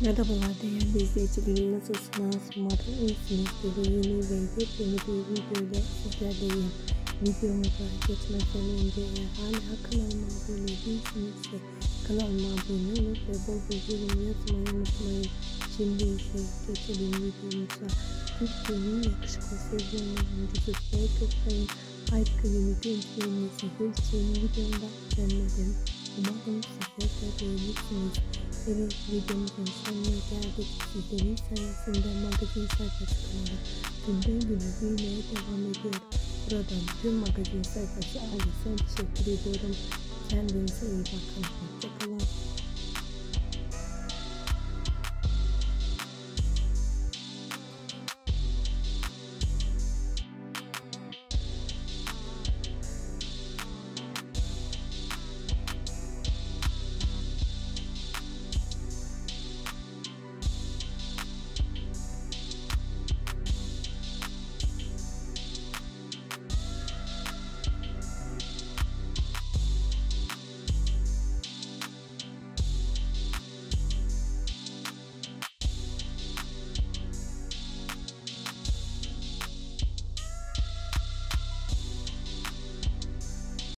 Merhabalar değerli izleyicilerim, nasılsınız? Umarım iyisinizdir. Yeni ve yepyeni bir video ile sizlerleyim. Videomuza geçmeden önce eğer hala kanalıma abone değilseniz kanalıma abone olup ve bol bol yorum yazmayı unutmayın. Şimdi ise geçelim videomuza. Türkiye'nin yakışıklı sevgilinin oyuncusu Ferdi Tayfur'un harika yeni görüntülerini sizler için videomda düzenledim. Umarım sizler de beğenirsiniz. Evet, videomuzun sonuna geldik. Sizlerin sayesinde magazin sayfası kanalı günden güne büyümeye devam ediyor. Buradan tüm magazin sayfası ailesine teşekkür ediyorum. Kendinize iyi bakın. Hoşçakalın.